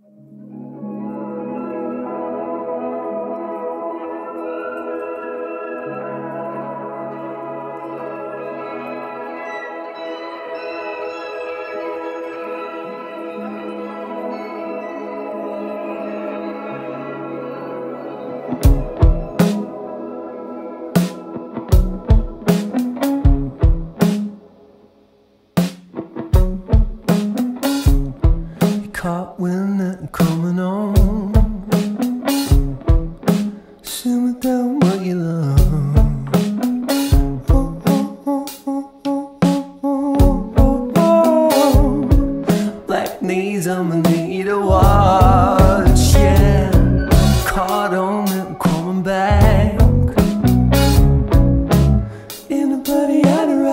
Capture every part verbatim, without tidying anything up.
Caught wind that coming on. Simmer down what you love. Oh, oh, oh, oh, oh, oh, oh, oh. Black knees, I'ma need a watch, yeah. Caught on and coming back in a bloody out of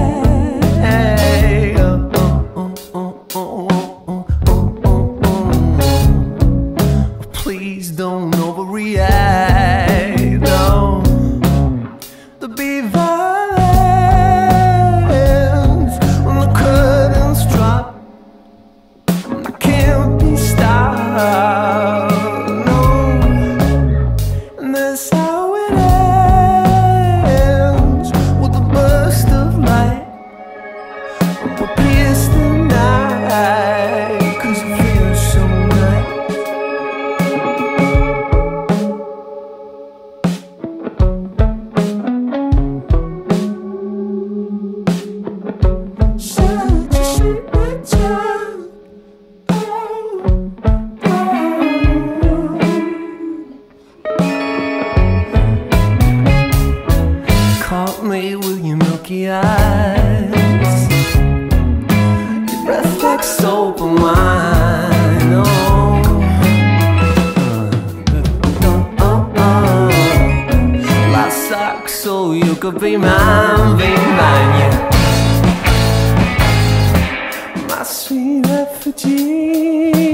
rag. Oh, oh, oh, oh, oh. Please don't overreact, no. To be violent when the curtains drop, I can't be stopped, no. And that's how it ends, with a burst of light. We'll pierce the night, 'cause it feels so nice. Caught me with your milky eyes, your breath like soap and wine. Oh, oh, oh, oh. Last sock, so you could be mine, be mine, yeah. My sweet refugee.